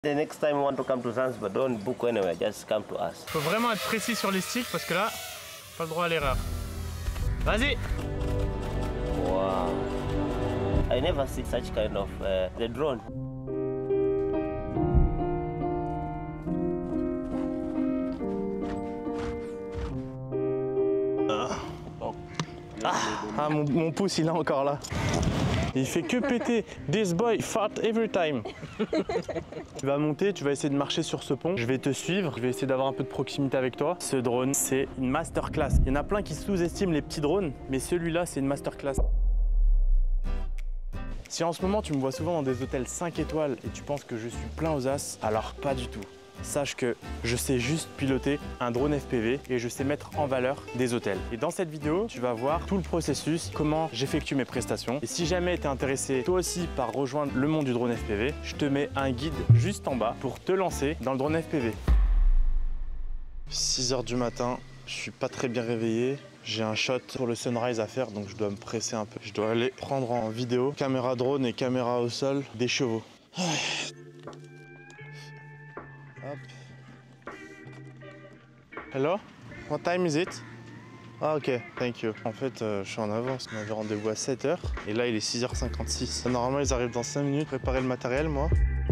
The next time you want to come to Zanzibar, don't book anywhere, just come to us. Faut vraiment être précis sur les sticks parce que là, pas le droit à l'erreur. Vas-y. Wow. I never see such kind of the drone. Mon pouce il est encore là. Il fait que péter. This boy fart every time. Tu vas monter, tu vas essayer de marcher sur ce pont. Je vais te suivre, je vais essayer d'avoir un peu de proximité avec toi. Ce drone, c'est une masterclass. Il y en a plein qui sous-estiment les petits drones, mais celui-là, c'est une masterclass. Si en ce moment tu me vois souvent dans des hôtels 5 étoiles et tu penses que je suis plein aux as, alors pas du tout. Sache que je sais juste piloter un drone FPV et je sais mettre en valeur des hôtels. Et dans cette vidéo, tu vas voir tout le processus, comment j'effectue mes prestations. Et si jamais tu es intéressé toi aussi par rejoindre le monde du drone FPV, je te mets un guide juste en bas pour te lancer dans le drone FPV. 6 h du matin, je suis pas très bien réveillé. J'ai un shot pour le sunrise à faire, donc je dois me presser un peu. Je dois aller prendre en vidéo caméra drone et caméra au sol des chevaux. Hop. Hello? What time is it? Ah ok, thank you. En fait, je suis en avance, on avait rendez-vous à 7 h et là il est 6 h 56. Normalement ils arrivent dans 5 minutes, préparer le matériel moi.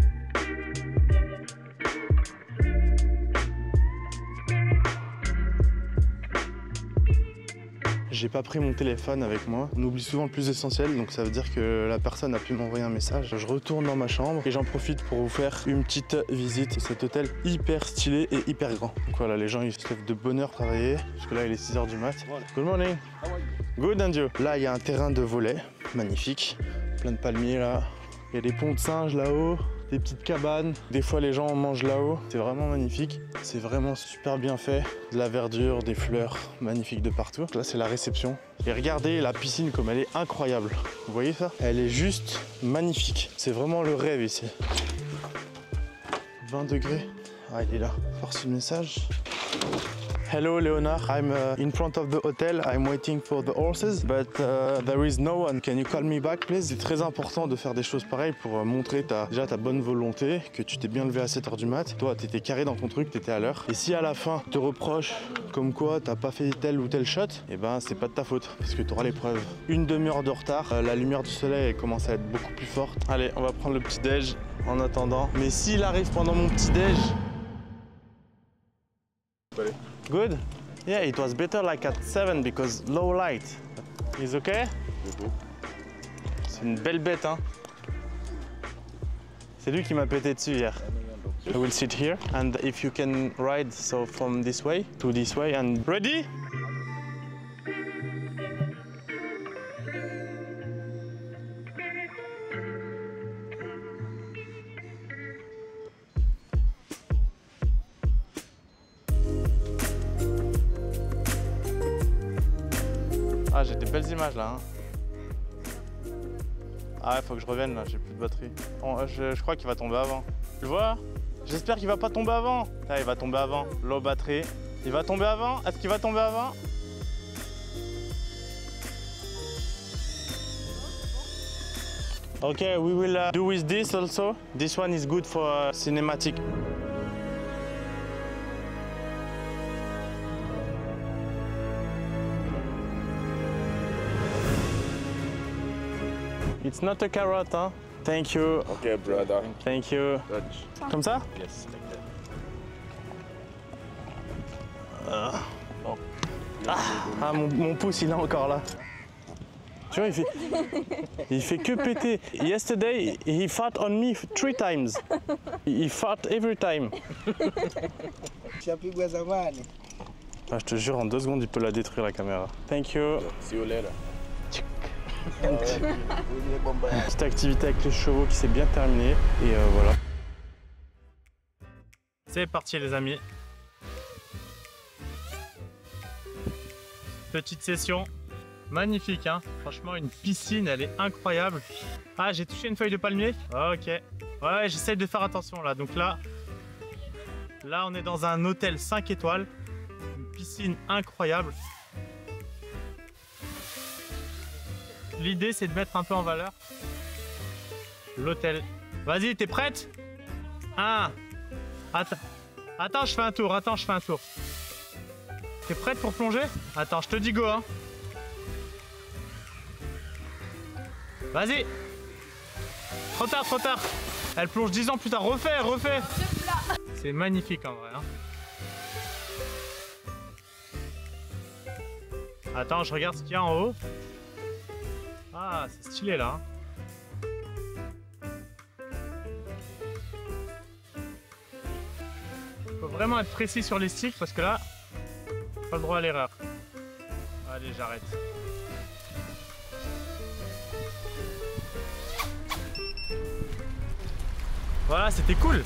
J'ai pas pris mon téléphone avec moi. On oublie souvent le plus essentiel, donc ça veut dire que la personne a pu m'envoyer un message. Je retourne dans ma chambre et j'en profite pour vous faire une petite visite. Cet hôtel hyper stylé et hyper grand. Donc voilà, les gens ils se lèvent de bonne heure travailler, parce que là il est 6 h du mat. Good morning. Good and you? Là il y a un terrain de volley, magnifique. Plein de palmiers là. Il y a des ponts de singes là-haut. Des petites cabanes, des fois les gens mangent là-haut, c'est vraiment magnifique, c'est vraiment super bien fait, de la verdure, des fleurs, magnifiques de partout. Là c'est la réception, et regardez la piscine comme elle est incroyable, vous voyez ça? Elle est juste magnifique, c'est vraiment le rêve ici. 20 degrés, ah il est là, force le message. Hello Leonard, I'm in front of the hotel, I'm waiting for the horses, but there is no one. Can you call me back please? C'est très important de faire des choses pareilles pour montrer déjà ta bonne volonté, que tu t'es bien levé à 7 h du mat. Toi, t'étais carré dans ton truc, t'étais à l'heure. Et si à la fin, tu te reproches comme quoi t'as pas fait tel ou tel shot, et ben c'est pas de ta faute, parce que tu auras les preuves. Une demi-heure de retard, la lumière du soleil commence à être beaucoup plus forte. Allez, on va prendre le petit déj en attendant. Mais s'il arrive pendant mon petit déj... Good? Yeah, it was better like at 7 because low light. Is okay? C'est une belle bête, hein? C'est lui qui m'a pété dessus hier. I will sit here and if you can ride so from this way to this way and ready? Ah, j'ai des belles images là. Hein. Ah ouais, faut que je revienne là, j'ai plus de batterie. Bon, je crois qu'il va tomber avant. Tu le vois? J'espère qu'il va pas tomber avant. Ah, il va tomber avant. Low batterie. Il va tomber avant? Est-ce qu'il va tomber avant? Okay, we will do with this also. This one is good for cinematic. It's not a carrot, huh? Thank you. Okay, brother. Thank you. Touch. Comme ça? Yes, like that. Ah, mon pouce, il est encore là. Tu vois, il fait que péter. Yesterday, he fart on me 3 times. He fart every time. Ah, je te jure, en 2 secondes, il peut la détruire, la caméra. Thank you. See you later. Petite activité avec les chevaux qui s'est bien terminée. Et voilà. C'est parti les amis. Petite session. Magnifique hein. Franchement une piscine, elle est incroyable. Ah j'ai touché une feuille de palmier. Ok. Ouais j'essaye de faire attention là. Donc là on est dans un hôtel 5 étoiles. Une piscine incroyable. L'idée c'est de mettre un peu en valeur l'hôtel. Vas-y, t'es prête? 1. Attends, je fais un tour. T'es prête pour plonger? Attends, je te dis go, hein. Vas-y. Trop tard. Elle plonge 10 ans plus tard. Refais. C'est magnifique en vrai, hein. Attends, je regarde ce qu'il y a en haut. Ah, c'est stylé là. Faut vraiment être précis sur les sticks parce que là, pas le droit à l'erreur. Allez, j'arrête. Voilà, c'était cool.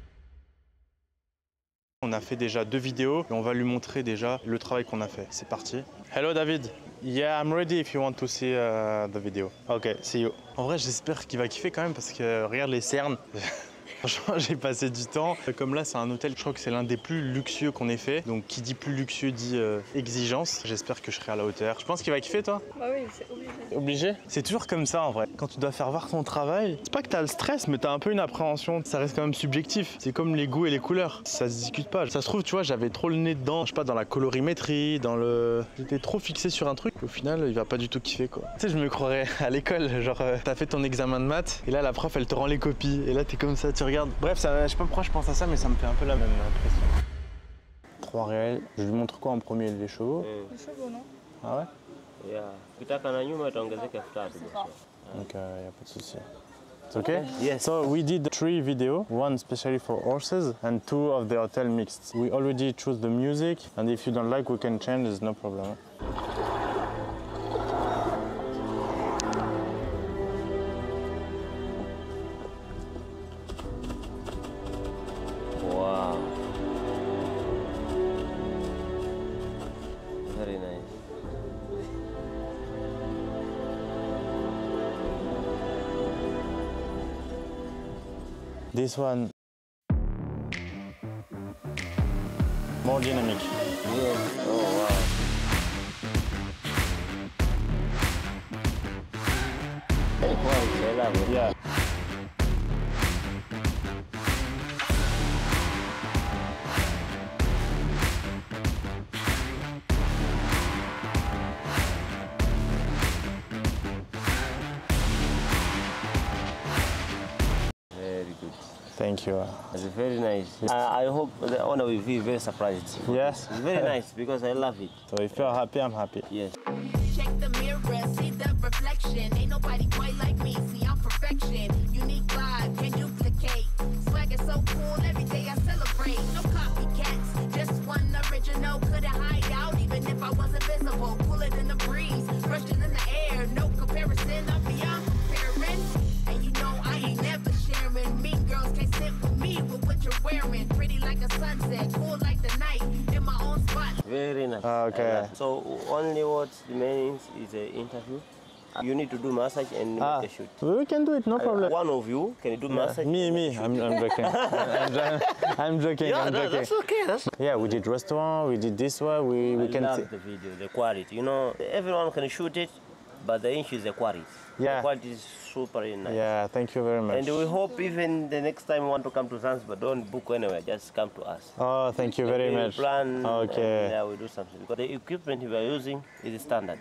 On a fait déjà 2 vidéos et on va lui montrer déjà le travail qu'on a fait. C'est parti. Hello David. Yeah, I'm ready if you want to see the video. Ok, see you. En vrai, j'espère qu'il va kiffer quand même parce que regarde les cernes. Franchement, j'ai passé du temps. Comme là, c'est un hôtel, je crois que c'est l'un des plus luxueux qu'on ait fait. Donc, qui dit plus luxueux dit exigence. J'espère que je serai à la hauteur. Je pense qu'il va kiffer, toi? Bah oui, c'est obligé. Obligé? C'est toujours comme ça, en vrai. Quand tu dois faire voir ton travail, c'est pas que t'as le stress, mais t'as un peu une appréhension. Ça reste quand même subjectif. C'est comme les goûts et les couleurs. Ça se discute pas. Ça se trouve, tu vois, j'avais trop le nez dedans. Je sais pas, dans la colorimétrie, dans le... J'étais trop fixé sur un truc. Au final, il va pas du tout kiffer, quoi. Tu sais, je me croirais à l'école. Genre, t'as fait ton examen de maths, et là, la prof, elle te rend les copies. Et là, t'es comme ça, tu regardes. Bref, ça, je sais pas pourquoi je pense à ça, mais ça me fait un peu la même impression. 3 réels. Je lui montre quoi en premier? Les chevaux? Les chevaux, non? Ah ouais? Yeah. Ukitaka na nyuma itaongezeka 3. Donc, y a pas de souci. It's okay? Yes. So we did 3 videos, one especially for horses and 2 of the hotel mixed. We already choose the music, and if you don't like, we can change, there's no problem. Wow. Very nice. This one, more dynamic. Yes. Oh wow. Very quality. I love it. Yeah. Very good. Thank you. It's very nice. I hope the owner will be very surprised. Yes. It's very nice because I love it. So if you're happy, I'm happy. Yes. Check the mirror, see the reflection. Ain't nobody quite like me. See, I'm perfection. Unique vibe, can't duplicate. Swag is so cool, every day I celebrate. No copycats, just one original. Couldn't hide out even if I wasn't visible. Pull it in the breeze, fresher than the air. No comparison, I'm beyond comparing. And you know I ain't never sharing. Mean girls can't sit with me with what you're wearing. Pretty like a sunset, cool like the night. In my own spot. Very nice. Okay. So only what remains is an interview. You need to do massage and make a shoot. We can do it, no problem. One of you can do massage. Me. I'm joking. I'm joking. Yeah, I'm joking. that's okay. Yeah, we did restaurant, we did this one, we I can love see. the video, the quality. You know, everyone can shoot it, but the issue is the quality. Yeah. The quality is super nice. Yeah, thank you very much. And we hope even the next time you want to come to Zanzibar, don't book anywhere, just come to us. Oh, thank you very We much. plan, Okay. and, yeah, we do something. Because the equipment we are using is standard.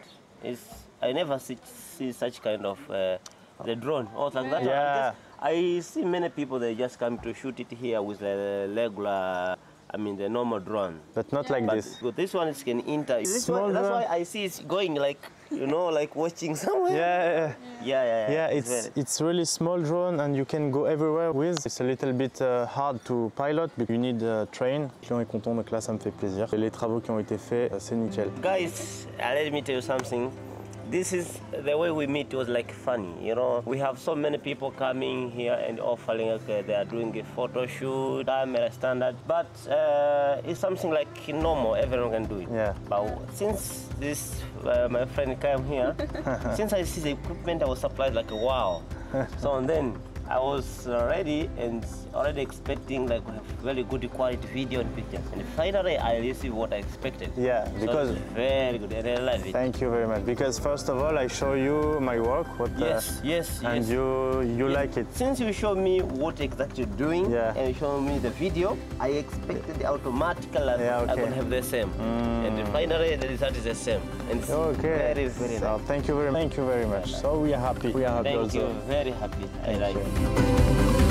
I never see such kind of the drone or like that. Yeah. I see many people, they just come to shoot it here with the regular, the normal drone. But not like But this. with this one, it can enter. This Small one, that's drone. why I see it's going like, like watching somewhere. Yeah, Yeah, it's really small drone and you can go everywhere with. It's a little bit hard to pilot, but you need a train. Le client est content, donc là ça me fait plaisir. Et les travaux qui ont été faits, c'est nickel. Guys, let me tell you something. This is the way we meet. It was like funny, We have so many people coming here and offering, okay, they are doing a photo shoot, camera standard, but it's something like normal. Everyone can do it. Yeah. But since this my friend came here, since I see the equipment, I was surprised like wow. So and then I was ready and already expecting like very good quality video and pictures. And finally, I received what I expected. Yeah, So because it's very good, and I love it. thank you very much. Because first of all, I show you my work, Yes, and yes. you like it. Since you show me what exactly you're doing Yeah. and you show me the video, I expected automatically Yeah, I okay. would have the same. And finally, the result is the same. And it's Okay. very, very So nice. thank you very much. So we are happy. We are happy Thank also. you, very happy. I Thank like you. it.